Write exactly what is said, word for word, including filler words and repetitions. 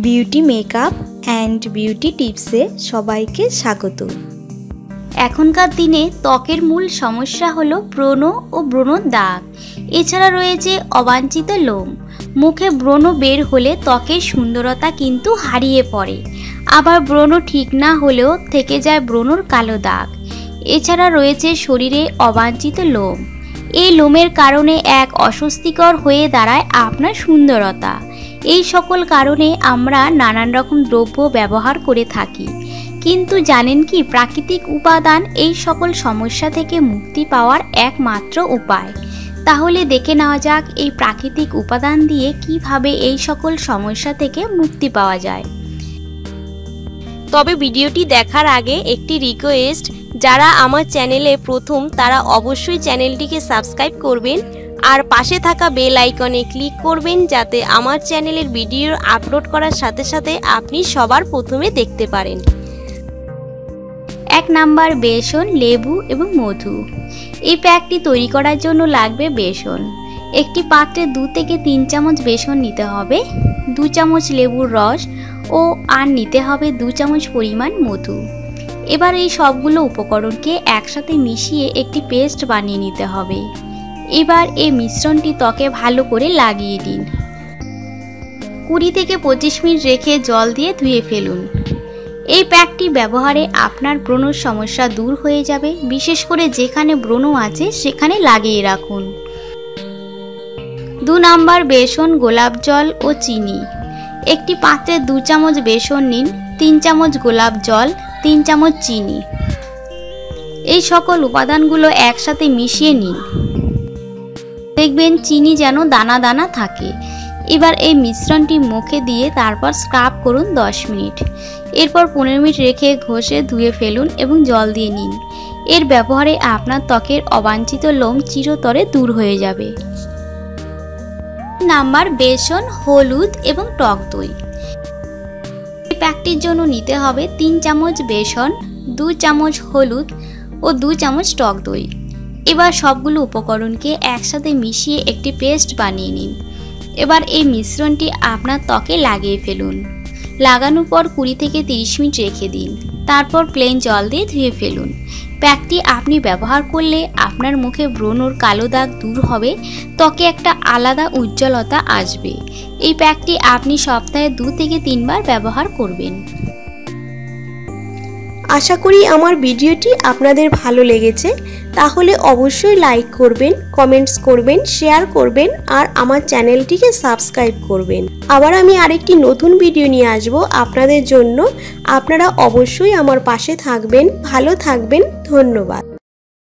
Beauty makeup and beauty টিপসে সবাইকে স্বাগত। এখনকার দিনে ত্বকের মূল সমস্যা হলো ব্রণ ও ব্রণর দাগ, এছাড়া রয়েছে অবাঞ্ছিত লোম। মুখে ব্রণ বের হলে ত্বকের সুন্দরতা কিন্তু হারিয়ে পড়ে, আবার ব্রণ ঠিক না হলেও থেকে যায় ব্রণর কালো দাগ। এছাড়া রয়েছে শরীরে অবাঞ্ছিত লোম। এই লোমের কারণে এক অস্বস্তিকর হয়ে দাঁড়ায় আপনার সুন্দরতা। এই সকল কারণে আমরা নানান রকম দ্রব্য ব্যবহার করে থাকি, কিন্তু জানেন কি প্রাকৃতিক উপাদান এই সকল সমস্যা থেকে মুক্তি পাওয়ার একমাত্র উপায়। তাহলে দেখে নেওয়া যাক এই প্রাকৃতিক উপাদান দিয়ে কিভাবে এই সকল সমস্যা থেকে মুক্তি পাওয়া যায়। তবে ভিডিওটি দেখার আগে একটি রিকোয়েস্ট, যারা আমার চ্যানেলে প্রথম তারা অবশ্যই চ্যানেলটিকে সাবস্ক্রাইব করবেন আর পাশে থাকা বেল আইকনে ক্লিক করবেন, যাতে আমার চ্যানেলের ভিডিও আপলোড করার সাথে সাথে আপনি সবার প্রথমে দেখতে পারেন। এক নাম্বার, বেসন, লেবু এবং মধু। এই প্যাকটি তৈরি করার জন্য লাগবে বেসন। একটি পাত্রে দু থেকে তিন চামচ বেসন নিতে হবে, দু চামচ লেবুর রস ও আর নিতে হবে দু চামচ পরিমাণ মধু। এবার এই সবগুলো উপকরণকে একসাথে মিশিয়ে একটি পেস্ট বানিয়ে নিতে হবে। এবার এই মিশ্রণটি ত্বকে ভালো করে লাগিয়ে দিন। কুড়ি থেকে পঁচিশ মিনিট রেখে জল দিয়ে ধুয়ে ফেলুন। এই প্যাকটি ব্যবহারে আপনার ব্রণর সমস্যা দূর হয়ে যাবে, বিশেষ করে যেখানে ব্রণ আছে সেখানে লাগিয়ে রাখুন। দু নাম্বার, বেসন, গোলাপ জল ও চিনি। একটি পাত্রে দু চামচ বেসন নিন, তিন চামচ গোলাপ জল, তিন চামচ চিনি। এই সকল উপাদানগুলো একসাথে মিশিয়ে নিন। দেখবেন চিনি যেন দানা দানা থাকে। এবার এই মিশ্রণটি মুখে দিয়ে তারপর স্ক্রাব করুন দশ মিনিট। এরপর পনেরো মিনিট রেখে ঘষে ধুয়ে ফেলুন এবং জল দিয়ে নিন। এর ব্যবহারে আপনার ত্বকের অবাঞ্ছিত লোম চিরতরে দূর হয়ে যাবে। নাম্বার, বেসন, হলুদ এবং টক দই। এই প্যাকটির জন্য নিতে হবে তিন চামচ বেসন, দু চামচ হলুদ ও দু চামচ টক দই। এবার সবগুলো উপকরণকে একসাথে মিশিয়ে একটি পেস্ট বানিয়ে নিন। এবার এই মিশ্রণটি আপনার ত্বকে লাগিয়ে ফেলুন। লাগানোর পর কুড়ি থেকে তিরিশ মিনিট রেখে দিন, তারপর প্লেন জল দিয়ে ধুয়ে ফেলুন। প্যাকটি আপনি ব্যবহার করলে আপনার মুখে ব্রণর কালো দাগ দূর হবে, ত্বকে একটা আলাদা উজ্জ্বলতা আসবে। এই প্যাকটি আপনি সপ্তাহে দু থেকে তিনবার ব্যবহার করবেন। আশা করি আমার ভিডিওটি আপনাদের ভালো লেগেছে। তাহলে অবশ্যই লাইক করবেন, কমেন্টস করবেন, শেয়ার করবেন আর আমার চ্যানেলটিকে সাবস্ক্রাইব করবেন। আবার আমি আরেকটি নতুন ভিডিও নিয়ে আসব আপনাদের জন্য। আপনারা অবশ্যই আমার পাশে থাকবেন। ভালো থাকবেন। ধন্যবাদ।